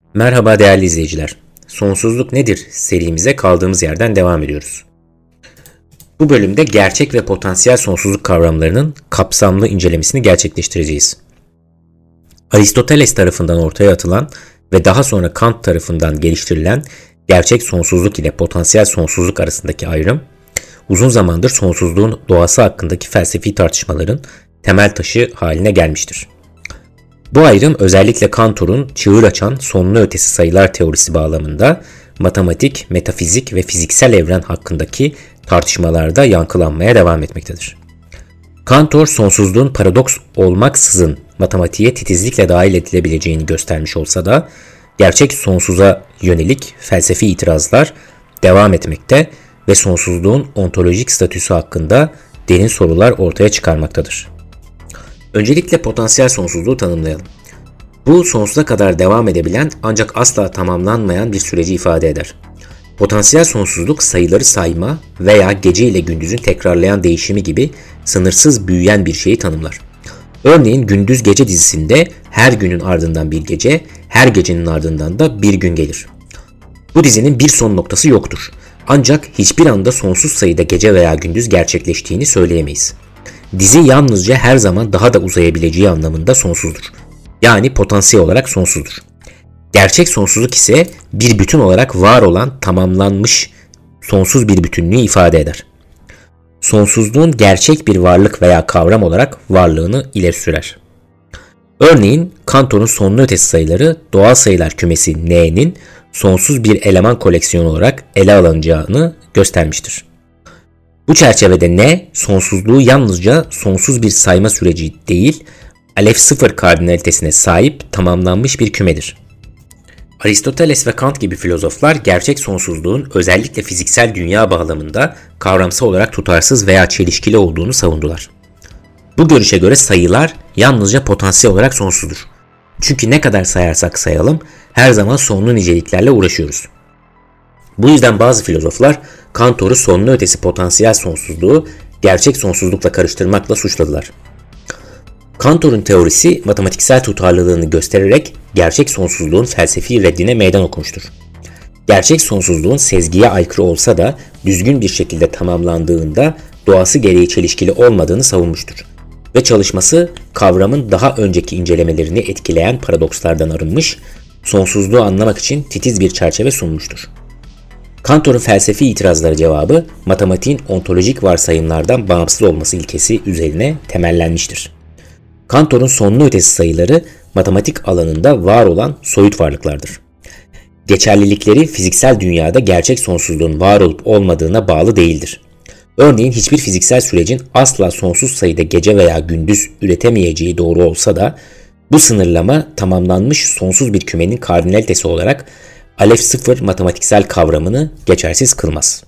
Merhaba değerli izleyiciler. Sonsuzluk nedir serimize kaldığımız yerden devam ediyoruz. Bu bölümde gerçek ve potansiyel sonsuzluk kavramlarının kapsamlı incelemesini gerçekleştireceğiz. Aristoteles tarafından ortaya atılan ve daha sonra Kant tarafından geliştirilen gerçek sonsuzluk ile potansiyel sonsuzluk arasındaki ayrım, uzun zamandır sonsuzluğun doğası hakkındaki felsefi tartışmaların temel taşı haline gelmiştir. Bu ayrım özellikle Cantor'un çığır açan sonlu ötesi sayılar teorisi bağlamında matematik, metafizik ve fiziksel evren hakkındaki tartışmalarda yankılanmaya devam etmektedir. Cantor, sonsuzluğun paradoks olmaksızın matematiğe titizlikle dahil edilebileceğini göstermiş olsa da gerçek sonsuza yönelik felsefi itirazlar devam etmekte ve sonsuzluğun ontolojik statüsü hakkında derin sorular ortaya çıkarmaktadır. Öncelikle potansiyel sonsuzluğu tanımlayalım. Bu sonsuza kadar devam edebilen ancak asla tamamlanmayan bir süreci ifade eder. Potansiyel sonsuzluk sayıları sayma veya gece ile gündüzün tekrarlayan değişimi gibi sınırsız büyüyen bir şeyi tanımlar. Örneğin gündüz gece dizisinde her günün ardından bir gece, her gecenin ardından da bir gün gelir. Bu dizinin bir son noktası yoktur. Ancak hiçbir anda sonsuz sayıda gece veya gündüz gerçekleştiğini söyleyemeyiz. Dizi yalnızca her zaman daha da uzayabileceği anlamında sonsuzdur. Yani potansiyel olarak sonsuzdur. Gerçek sonsuzluk ise bir bütün olarak var olan tamamlanmış sonsuz bir bütünlüğü ifade eder. Sonsuzluğun gerçek bir varlık veya kavram olarak varlığını ileri sürer. Örneğin Cantor'un sonlu ötesi sayıları doğal sayılar kümesi N'nin sonsuz bir eleman koleksiyonu olarak ele alınacağını göstermiştir. Bu çerçevede N, sonsuzluğu yalnızca sonsuz bir sayma süreci değil, alef sıfır kardinalitesine sahip tamamlanmış bir kümedir. Aristoteles ve Kant gibi filozoflar gerçek sonsuzluğun özellikle fiziksel dünya bağlamında kavramsal olarak tutarsız veya çelişkili olduğunu savundular. Bu görüşe göre sayılar yalnızca potansiyel olarak sonsuzdur. Çünkü ne kadar sayarsak sayalım her zaman sonlu niceliklerle uğraşıyoruz. Bu yüzden bazı filozoflar Cantor'u sonlu ötesi potansiyel sonsuzluğu gerçek sonsuzlukla karıştırmakla suçladılar. Cantor'un teorisi matematiksel tutarlılığını göstererek gerçek sonsuzluğun felsefi reddine meydan okumuştur. Gerçek sonsuzluğun sezgiye aykırı olsa da düzgün bir şekilde tamamlandığında doğası gereği çelişkili olmadığını savunmuştur. Ve çalışması kavramın daha önceki incelemelerini etkileyen paradokslardan arınmış, sonsuzluğu anlamak için titiz bir çerçeve sunmuştur. Cantor'un felsefi itirazları cevabı matematiğin ontolojik varsayımlardan bağımsız olması ilkesi üzerine temellenmiştir. Cantor'un sonlu ötesi sayıları matematik alanında var olan soyut varlıklardır. Geçerlilikleri fiziksel dünyada gerçek sonsuzluğun var olup olmadığına bağlı değildir. Örneğin hiçbir fiziksel sürecin asla sonsuz sayıda gece veya gündüz üretemeyeceği doğru olsa da bu sınırlama tamamlanmış sonsuz bir kümenin kardinalitesi olarak alef sıfır matematiksel kavramını geçersiz kılmaz.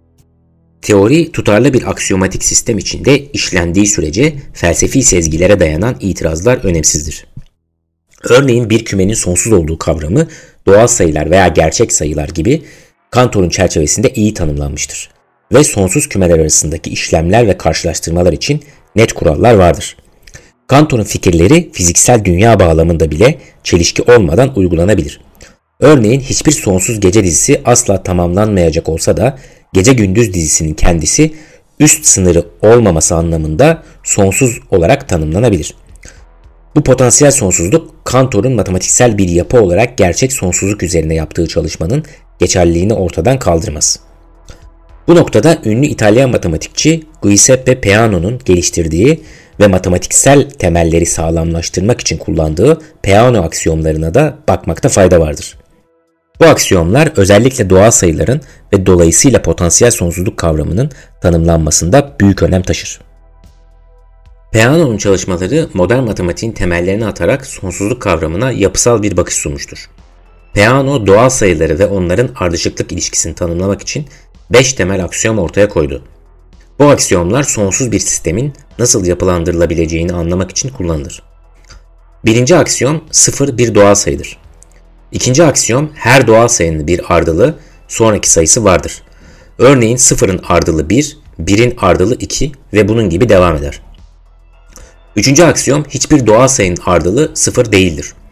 Teori tutarlı bir aksiyomatik sistem içinde işlendiği sürece felsefi sezgilere dayanan itirazlar önemsizdir. Örneğin bir kümenin sonsuz olduğu kavramı doğal sayılar veya gerçek sayılar gibi Cantor'un çerçevesinde iyi tanımlanmıştır ve sonsuz kümeler arasındaki işlemler ve karşılaştırmalar için net kurallar vardır. Cantor'un fikirleri fiziksel dünya bağlamında bile çelişki olmadan uygulanabilir. Örneğin hiçbir sonsuz gece dizisi asla tamamlanmayacak olsa da gece gündüz dizisinin kendisi üst sınırı olmaması anlamında sonsuz olarak tanımlanabilir. Bu potansiyel sonsuzluk Cantor'un matematiksel bir yapı olarak gerçek sonsuzluk üzerine yaptığı çalışmanın geçerliliğini ortadan kaldırmaz. Bu noktada ünlü İtalyan matematikçi Giuseppe Peano'nun geliştirdiği ve matematiksel temelleri sağlamlaştırmak için kullandığı Peano aksiyomlarına da bakmakta fayda vardır. Bu aksiyomlar özellikle doğal sayıların ve dolayısıyla potansiyel sonsuzluk kavramının tanımlanmasında büyük önem taşır. Peano'nun çalışmaları modern matematiğin temellerini atarak sonsuzluk kavramına yapısal bir bakış sunmuştur. Peano doğal sayıları ve onların ardışıklık ilişkisini tanımlamak için 5 temel aksiyom ortaya koydu. Bu aksiyomlar sonsuz bir sistemin nasıl yapılandırılabileceğini anlamak için kullanılır. Birinci aksiyom sıfır bir doğal sayıdır. İkinci aksiyom her doğal sayının bir ardılı sonraki sayısı vardır. Örneğin sıfırın ardılı 1, 1'in ardılı 2 ve bunun gibi devam eder. Üçüncü aksiyom hiçbir doğal sayının ardılı sıfır değildir.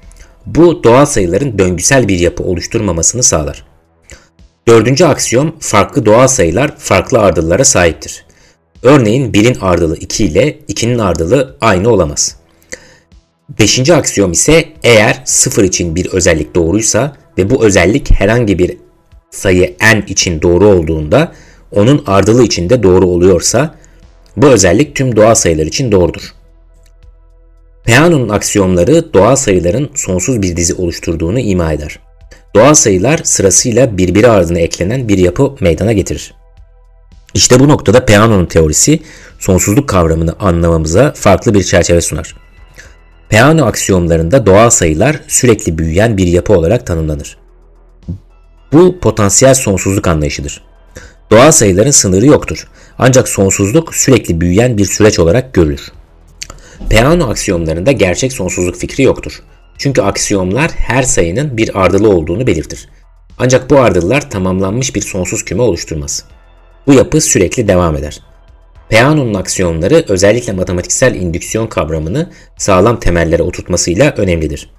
Bu doğal sayıların döngüsel bir yapı oluşturmamasını sağlar. Dördüncü aksiyom, farklı doğal sayılar farklı ardıllara sahiptir. Örneğin 1'in ardılı 2 ile 2'nin ardılı aynı olamaz. Beşinci aksiyom ise eğer 0 için bir özellik doğruysa ve bu özellik herhangi bir sayı n için doğru olduğunda onun ardılı için de doğru oluyorsa bu özellik tüm doğal sayılar için doğrudur. Peano'nun aksiyomları doğal sayıların sonsuz bir dizi oluşturduğunu ima eder. Doğal sayılar sırasıyla birbiri ardına eklenen bir yapı meydana getirir. İşte bu noktada Peano'nun teorisi sonsuzluk kavramını anlamamıza farklı bir çerçeve sunar. Peano aksiyomlarında doğal sayılar sürekli büyüyen bir yapı olarak tanımlanır. Bu potansiyel sonsuzluk anlayışıdır. Doğal sayıların sınırı yoktur. Ancak sonsuzluk sürekli büyüyen bir süreç olarak görülür. Peano aksiyomlarında gerçek sonsuzluk fikri yoktur. Çünkü aksiyomlar her sayının bir ardılı olduğunu belirtir. Ancak bu ardıllar tamamlanmış bir sonsuz küme oluşturmaz. Bu yapı sürekli devam eder. Peano'nun aksiyomları özellikle matematiksel indüksiyon kavramını sağlam temellere oturtmasıyla önemlidir.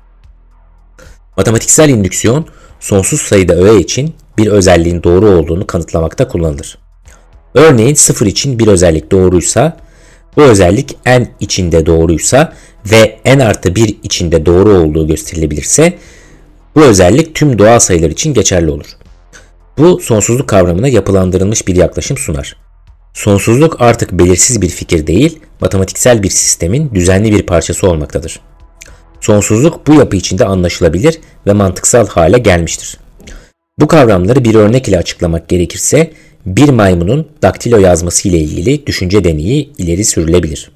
Matematiksel indüksiyon, sonsuz sayıda öğe için bir özelliğin doğru olduğunu kanıtlamakta kullanılır. Örneğin 0 için bir özellik doğruysa, bu özellik n içinde doğruysa ve n artı 1 içinde doğru olduğu gösterilebilirse, bu özellik tüm doğal sayılar için geçerli olur. Bu sonsuzluk kavramına yapılandırılmış bir yaklaşım sunar. Sonsuzluk artık belirsiz bir fikir değil, matematiksel bir sistemin düzenli bir parçası olmaktadır. Sonsuzluk bu yapı içinde anlaşılabilir ve mantıksal hale gelmiştir. Bu kavramları bir örnek ile açıklamak gerekirse, bir maymunun daktilo yazması ile ilgili düşünce deneyi ileri sürülebilir.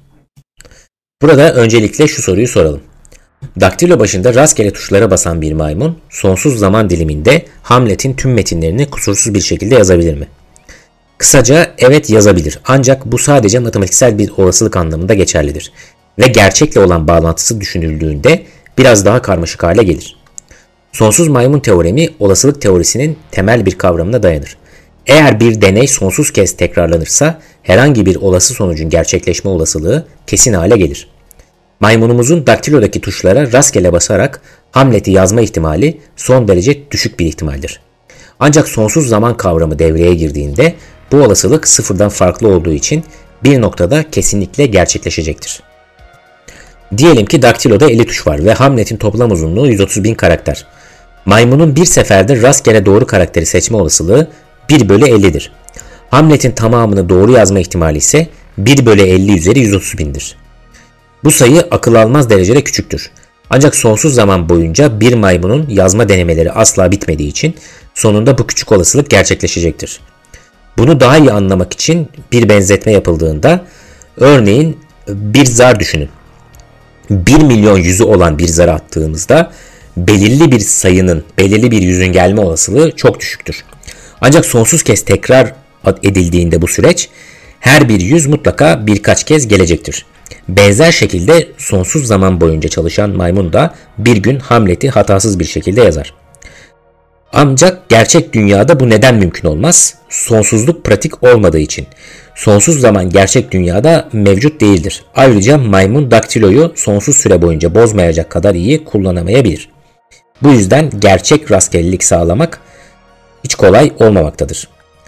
Burada öncelikle şu soruyu soralım. Daktilo başında rastgele tuşlara basan bir maymun, sonsuz zaman diliminde Hamlet'in tüm metinlerini kusursuz bir şekilde yazabilir mi? Kısaca evet yazabilir, ancak bu sadece matematiksel bir olasılık anlamında geçerlidir ve gerçekle olan bağlantısı düşünüldüğünde biraz daha karmaşık hale gelir. Sonsuz maymun teoremi olasılık teorisinin temel bir kavramına dayanır. Eğer bir deney sonsuz kez tekrarlanırsa herhangi bir olası sonucun gerçekleşme olasılığı kesin hale gelir. Maymunumuzun daktilodaki tuşlara rastgele basarak Hamlet'i yazma ihtimali son derece düşük bir ihtimaldir. Ancak sonsuz zaman kavramı devreye girdiğinde bu olasılık sıfırdan farklı olduğu için bir noktada kesinlikle gerçekleşecektir. Diyelim ki daktiloda 50 tuş var ve Hamlet'in toplam uzunluğu 130.000 karakter. Maymunun bir seferde rastgele doğru karakteri seçme olasılığı 1 bölü 50'dir. Hamlet'in tamamını doğru yazma ihtimali ise 1 bölü 50 üzeri 130.000'dir. Bu sayı akıl almaz derecede küçüktür. Ancak sonsuz zaman boyunca bir maymunun yazma denemeleri asla bitmediği için sonunda bu küçük olasılık gerçekleşecektir. Bunu daha iyi anlamak için bir benzetme yapıldığında, örneğin bir zar düşünün. 1 milyon yüzü olan bir zar attığımızda belirli bir sayının, belirli bir yüzün gelme olasılığı çok düşüktür. Ancak sonsuz kez tekrar edildiğinde bu süreç, her bir yüz mutlaka birkaç kez gelecektir. Benzer şekilde sonsuz zaman boyunca çalışan maymun da bir gün Hamlet'i hatasız bir şekilde yazar. Ancak gerçek dünyada bu neden mümkün olmaz? Sonsuzluk pratik olmadığı için. Sonsuz zaman gerçek dünyada mevcut değildir. Ayrıca maymun daktiloyu sonsuz süre boyunca bozmayacak kadar iyi kullanamayabilir. Bu yüzden gerçek rastgelelik sağlamak hiç kolay olmamaktadır.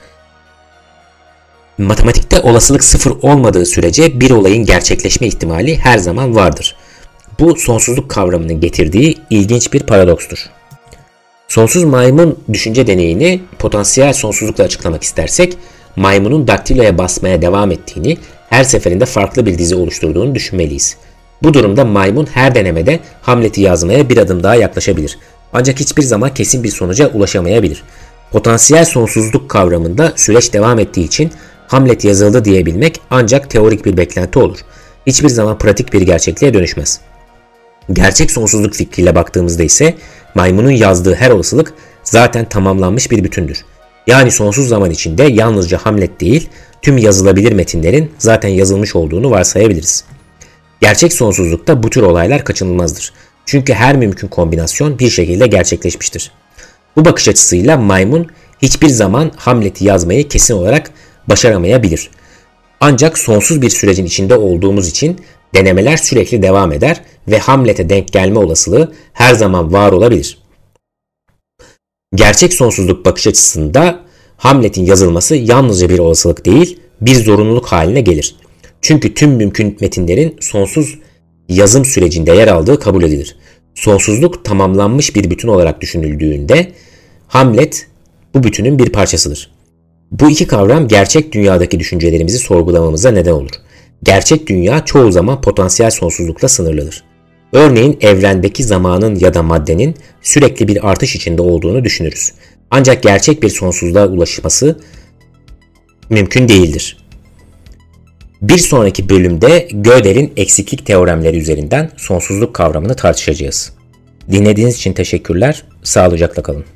Matematikte olasılık sıfır olmadığı sürece bir olayın gerçekleşme ihtimali her zaman vardır. Bu sonsuzluk kavramının getirdiği ilginç bir paradokstur. Sonsuz maymun düşünce deneyini potansiyel sonsuzlukla açıklamak istersek, maymunun daktiloya basmaya devam ettiğini, her seferinde farklı bir dizi oluşturduğunu düşünmeliyiz. Bu durumda maymun her denemede Hamlet'i yazmaya bir adım daha yaklaşabilir. Ancak hiçbir zaman kesin bir sonuca ulaşamayabilir. Potansiyel sonsuzluk kavramında süreç devam ettiği için Hamlet yazıldı diyebilmek ancak teorik bir beklenti olur. Hiçbir zaman pratik bir gerçekliğe dönüşmez. Gerçek sonsuzluk fikriyle baktığımızda ise maymunun yazdığı her olasılık zaten tamamlanmış bir bütündür. Yani sonsuz zaman içinde yalnızca Hamlet değil, tüm yazılabilir metinlerin zaten yazılmış olduğunu varsayabiliriz. Gerçek sonsuzlukta bu tür olaylar kaçınılmazdır. Çünkü her mümkün kombinasyon bir şekilde gerçekleşmiştir. Bu bakış açısıyla maymun hiçbir zaman Hamlet'i yazmayı kesin olarak başaramayabilir. Ancak sonsuz bir sürecin içinde olduğumuz için Denemeler sürekli devam eder ve Hamlet'e denk gelme olasılığı her zaman var olabilir. Gerçek sonsuzluk bakış açısında Hamlet'in yazılması yalnızca bir olasılık değil, bir zorunluluk haline gelir. Çünkü tüm mümkün metinlerin sonsuz yazım sürecinde yer aldığı kabul edilir. Sonsuzluk tamamlanmış bir bütün olarak düşünüldüğünde Hamlet bu bütünün bir parçasıdır. Bu iki kavram gerçek dünyadaki düşüncelerimizi sorgulamamıza neden olur. Gerçek dünya çoğu zaman potansiyel sonsuzlukla sınırlıdır. Örneğin evrendeki zamanın ya da maddenin sürekli bir artış içinde olduğunu düşünürüz. Ancak gerçek bir sonsuzluğa ulaşması mümkün değildir. Bir sonraki bölümde Gödel'in eksiklik teoremleri üzerinden sonsuzluk kavramını tartışacağız. Dinlediğiniz için teşekkürler, sağlıcakla kalın.